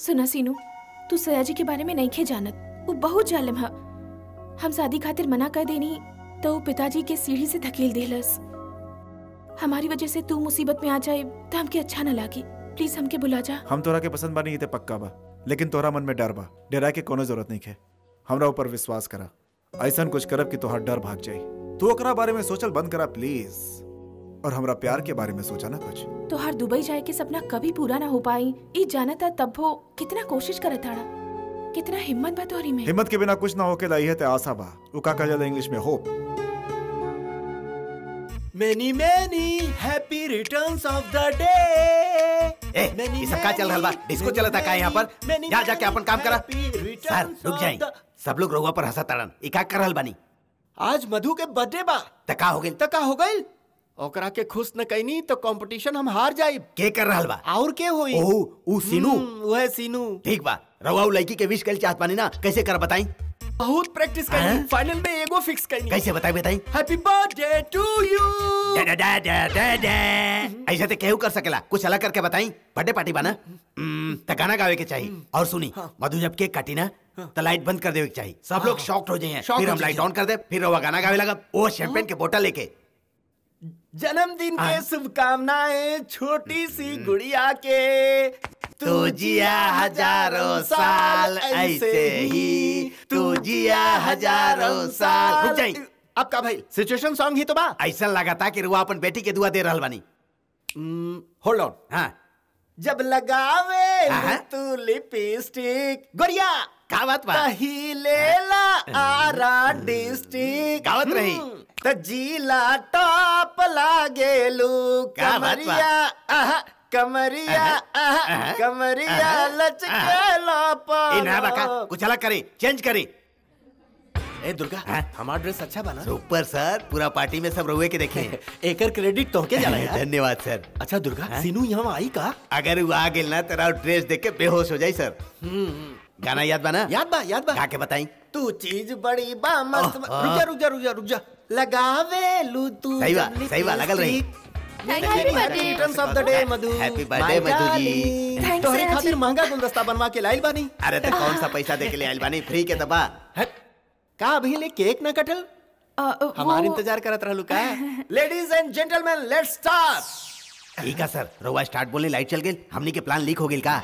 सुना सीनू, तू सयाजी के बारे में नहीं खे जानत, वो बहुत जालिम है। हम शादी खातिर मना कर देनी तो पिताजी के सीढ़ी से धकेल देलस। हमारी वजह से तू मुसीबत में आ जाए तो हमके अच्छा न लागे। प्लीज हमके बुला जा। हम तोरा के पसंद बानी ये पक्का बा, लेकिन तोरा मन में डर बा। डरा के कोनो जरूरत नहीं है, हमरा ऊपर विश्वास करा। ऐसा कुछ करब कि तोहर डर भाग जाए। तू ओकरा बारे में सोचल बंद करा प्लीज, और हमरा प्यार के बारे में सोचा ना कुछ। तो हर दुबई जाए के सपना कभी पूरा ना हो पाई, ई जाना था तब वो कितना कोशिश करत था, कितना हिम्मत बा तोहरी में। हिम्मत के बिना कुछ ना होके लाई है ते आशा बा। उ का कहल इंग्लिश में hope. Many many happy returns of the day। ये सब का चल रहा बा? डिस्को चलता का यहाँ पर? यहाँ जाके अपन काम करा। सर रुक जाए, सब लोग रहुआ पर हंसा तड़न। ई का कर रहल बानी? आज मधु के बर्थडे बा। तका हो गइल? तका हो गइल। ओकरा के खुश न कईनी तो कंपटीशन हम हार जाई। के कर रहल बा? और के होई? ओह ऊ सीनू। वह सीनू। ठीक बा, रहुआ उ लड़की के विश कइल चाहत बानी ना, कैसे कर बताई? बहुत प्रैक्टिस कईनी, फाइनल में एगो फिक्स कईनी। कैसे बताई? Happy birthday to you. ऐसे तो केहू कर सकेला, कुछ अलग करके बताई। बर्थडे पार्टी बना तो गाना गावे के चाहिए। और सुनी, मधु जब केक काटी ना तो लाइट बंद कर देवे के चाहिए। सब लोग शॉक्ड हो जाए, फिर हम लाइट ऑन कर दे, फिर वो गाना गावे लगा। वो शैंपेन के बोतल लेके। जन्मदिन के शुभकामनाएं छोटी सी गुड़िया के। तू जिया हजारों साल ऐसे ही, तू जिया हजारों साल। रुक जाई, अब का भाई सिचुएशन सॉन्ग ही तो बा। ऐसा लगा था कि रुआ अपन बेटी के दुआ दे रहल बानी। Hold on. हाँ, जब लगावे तू लिपस्टिक गोरिया का बात बा? तही लेला आरा डिस्ट्रिक्ट गावत रही त जिला टॉप लागेलू। का बात बा? कमरिया कमरिया कमरिया लचकेला पा। इना बका कुछ अलग करे, चेंज करे। ए दुर्गा, हमारा ड्रेस अच्छा बना। सुपर सर, पूरा पार्टी में सब रहुए के देखे। एकर क्रेडिट तो के जाला यार। धन्यवाद सर। अच्छा दुर्गा, सीनू यहाँ आई का? अगर वो आ गेल ना तेरा ड्रेस देख के बेहोश हो जाई सर। गाना याद बना? याद बा। गा के बताई। तू चीज बड़ी बा मस्त। रुक जा। लगावे लू तू। सही बा लगल रही। Returns of the day Madhu. Happy birthday Madhu ji. तोहरे खातिर महंगा गुलदस्ता बनवा के लाइल बानी। अरे तो कौन सा पैसा दे के ले आइल बानी? फ्री के दबा। का अभी ले केक न कटल? हमार इंतजार करत रहलू का? Ladies and gentleman, let's start. ठीक है सर, रोवा स्टार्ट बोलने लाइट चल गई। हमनी के प्लान लीक हो गेल का?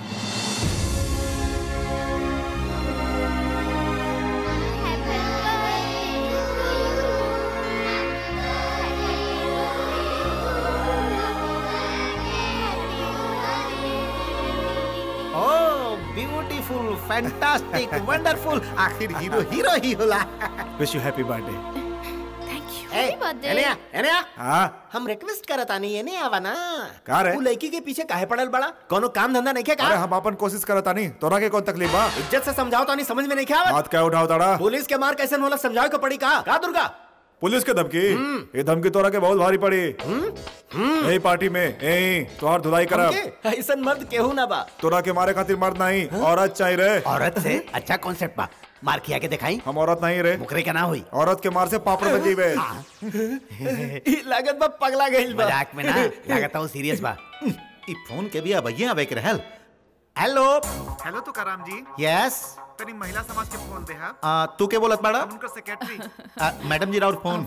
Beautiful, fantastic, wonderful. आखिर हीरो ही होला। Wish you happy birthday. Thank you. Happy birthday. एनिया हाँ हम रिक्वेस्ट करत आनी, एने आवा ना। का रे? तू लड़की के पीछे काहे पड़ल बड़ा? कोनो काम धंधा नहीं क्या? अरे हम अपन कोशिश करता नहीं, तोरा के कौन तकलीफ बा? इज्जत से समझाओ तो नहीं, समझ में नहीं क्या आवत? बात क्या उठाओ ताड़ा? पुलिस के मार कैसे होला समझाओ को पड़ी का दुर्गा? पुलिस के धमकी? ये धमकी तोरा के बहुत भारी पड़ी। यही पार्टी में यही तोहार धुलाई करब। ऐसा मर्द केहू ना बा। तोरा के मारे खातिर मर्द नहीं, औरत चाहिए रे। औरत से अच्छा कॉन्सेप्ट बा। मार खिया के दिखाई। हम औरत नहीं रे। मुकरे का ना हुई। औरत के मार से पापड़ बन जीवे। लागत बा पगला गइल बा। मजाक में ना, लागत हूँ सीरियस बा। ई फोन के भी अब ये आवे के रहल। हेलो तो कराम जी। यस, तनी महिला समाज के फोन दे हा। तू के बोलत बाड़ा? उनका सेक्रेटरी। मैडम जी राउर फोन।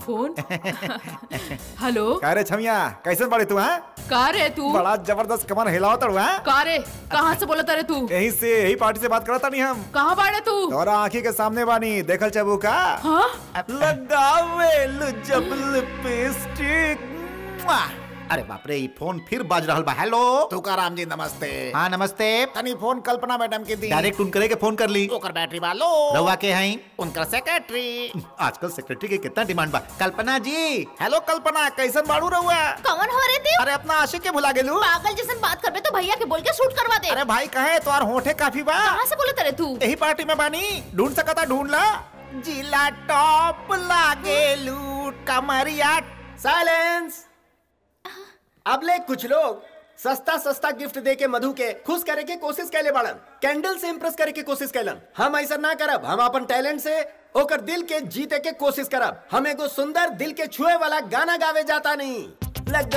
हेलो का रे छमिया, कैसन बाड़ी तू? हैं का रे तू? बड़ा जबरदस्त कमर हिलाओ तड़ू। हैं का रे, कहाँ से बोलता रे तू? यहीं से, यही पार्टी से बात करता नहीं हम। कहाँ बाड़े तू? तोरा आँखी के सामने बानी, देखल चबू का? हाँ? लगावे लो जब लिपस्टिक। अरे बाप रे, ई फोन फिर बाज रहल बा। हेलो तुकाराम जी नमस्ते। हाँ नमस्ते। तनी फोन कल्पना मैडम की दी। डायरेक्ट उनकरे के फोन कर ली। ओकर बैटरी वालो। रवा के हैं? उनका सेक्रेटरी। आजकल सेक्रेटरी के कितना डिमांड बा। कल्पना जी। हेलो कल्पना, कैसन बाड़ू रहुआ? कौन हो रहे थे? अरे अपना आशिक के भुला गेलू। पागल जैसन बात करबे तो भैया के बोल के शूट करवा दे। अरे भाई कहे तोर होठे काफी बा। कहाँ से बोलत रे तू? यही पार्टी में बानी, ढूंढ सकता ढूंढ ला। जिला टॉप लागेलू कमरिया। साइलेंस। अब ले कुछ लोग सस्ता गिफ्ट दे के मधु के खुश करे के कोशिश कैले बाड़न, कैंडल से इम्प्रेस करे के कोशिश कैलन। हम ऐसा ना करब। हम अपन टैलेंट से ओकर दिल के जीते के कोशिश करब। हम एगो सुंदर दिल के छुए वाला गाना गावे जाता नहीं।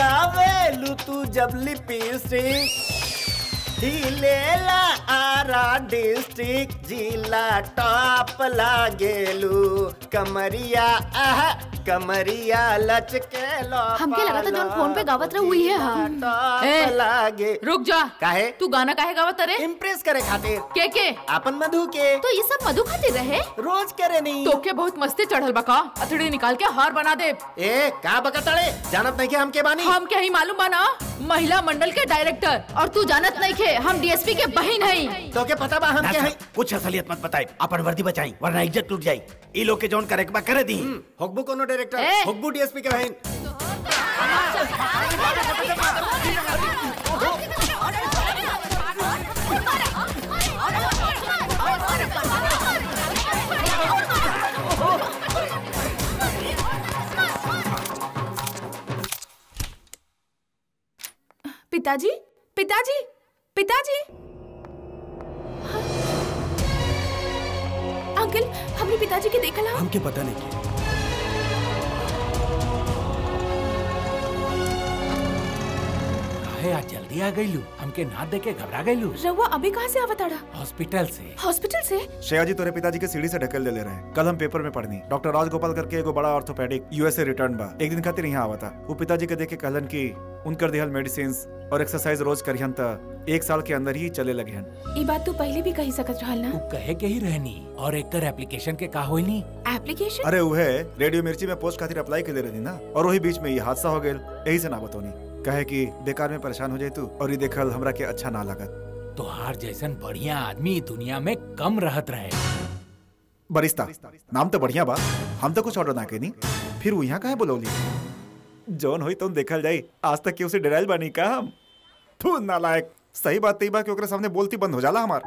लगावे लू तू जब लिपस्टिक, हिलेला आरा डिस्ट्रिक्ट जिला टॉप लागेलू कमरिया कमरिया लचके लो हमके लगा था जोन फोन पे गावत रहे हुई है ए, लागे रुक जा। काहे तू गाना काहे गावत रे? इम्प्रेस करे खातिर के अपन मधु के तो ये सब मधु खातिर रहे। रोज करे नहीं तो के बहुत मस्ती चढ़ल बका, अथड़ी निकाल के हार बना दे। ए का बकतड़े जानत नहीं के हम के बानी? हम के ही मालूम बना, महिला मंडल के डायरेक्टर। और तू जानत नहीं के हम डीएसपी के बहन हई। तो के पता बा हम के हई? कुछ असलियत मत बताई, अपन वर्दी बचाई वरना इज्जत टूट जाई। ई लोग के जोन करे के बा करे दी। हुक्बू कोनो डायरेक्टर, ए! हुक्बू डीएसपी के बहन। पिताजी, पिताजी, पिताजी। अंकल, हमने पिताजी के देखा ना। हमके पता नहीं कि आज जल्दी आ गई लू, हमके ना देखे घबरा गई लू। रहुआ अभी कहाँ से आवताड़ा? हॉस्पिटल से। हॉस्पिटल से? श्रेया जी तोरे पिताजी के सीढ़ी से ढकेल ले रहे हैं। कल हम पेपर में पढ़नी डॉक्टर राजगोपाल करके एगो बड़ा ऑर्थोपेडिक यूएसए रिटर्न बा, एक दिन खातिर यहाँ आवा था। वो पिताजी के देखे कहलन की उनकर दिहल मेडिसिन और एक्सरसाइज रोज करिहन त 1 साल के अंदर ही चले लगे हन। ये बात तू पहले भी कही सकत रहल ना। तू कहे के ही रहनी और एक एप्लीकेशन के का होइनी। एप्लीकेशन? अरे वह रेडियो मिर्ची में पोस्ट खातिर अप्लाई के ले रही ना, और वही बीच में ये हादसा हो गया। यही से ना बतौनी कहे कि बेकार में परेशान हो जाए तू, और ये देखल हमरा के अच्छा ना लगत। तोहार जैसन बढ़िया आदमी दुनिया में कम रहत रहे। बरिस्ता नाम तो बढ़िया बा, हम तो कुछ ऑर्डर ना के नी, फिर वो यहाँ काहे बोलौली? जौन होई तुम देखल जाई। आज तक क्यों से डराइल बानी का हम? तू नालायक। सही बात तई बा कि ओकरे सामने बोलती बंद हो जाला हमार।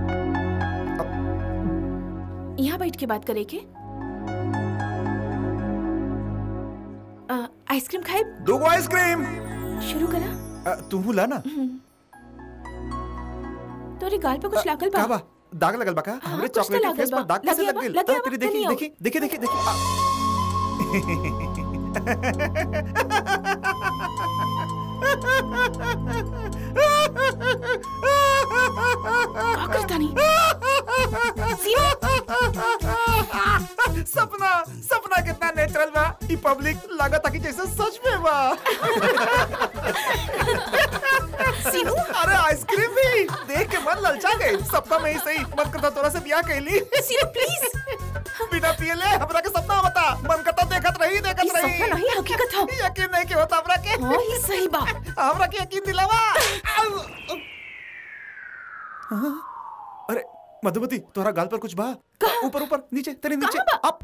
यहाँ बैठ के बात करे के? आइसक्रीम खाए? 2 आइसक्रीम शुरू करा। तू ला ना। तोरे गाल पे कुछ लागल बा? का बा? दाग लगल बा का? हमरे चॉकलेटी फेस पर दाग कैसे लग गइल? तेरी देखी। सपना कितना नेचुरल बा। ई पब्लिक लागत कि जैसे सच में बा। सीनू, अरे आइसक्रीम भी देख के मन ललचा गई। सपना में ही सही मन करता तोरा से ब्याह कैली। सीनू प्लीज। बिना पिए ले हमरा के सपना बता। मन करता देखत रही। सपना नहीं हकीकत है। यकीन नहीं के होता हमरा के। हाँ ये सही बा। हमरा के यकीन दिलावा। अरे मधुमती तोरा गाल पर कुछ बा? ऊपर नीचे तेरे नीचे अप।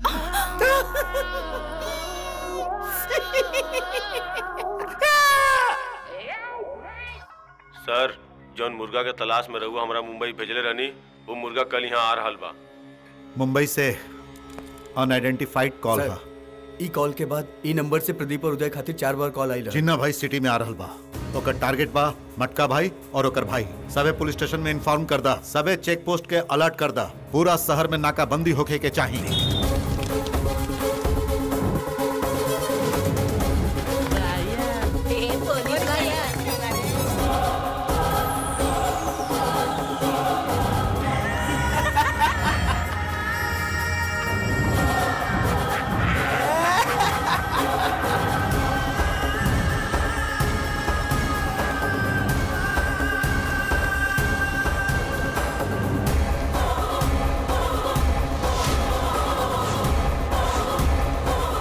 सर जौन मुर्गा के तलाश में रहू हमरा मुंबई भेजले रहनी, वो मुर्गा कल यहाँ आ रहल बा। मुंबई से अनआइडेंटिफाइड कॉल बा। ई कॉल के बाद ई नंबर से प्रदीप और उदय खातिर 4 बार कॉल आइल। जिन्ना भाई सिटी में आ रहल बा। ओकर टारगेट बा मटका भाई और ओकर भाई। सबे पुलिस स्टेशन में इन्फॉर्म कर दा। सबे चेक पोस्ट के अलर्ट कर दा। पूरा शहर में नाकाबंदी होके के चाहिए।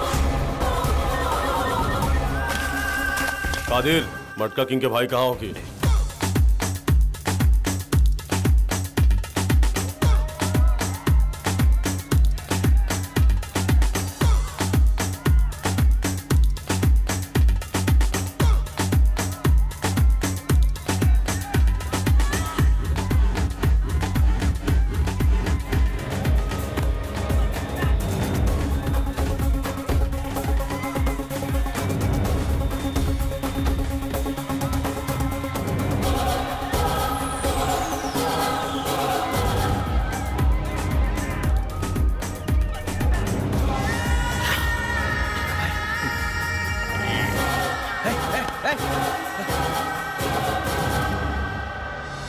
कादिर, मटका किंग के भाई कहाँ होगी?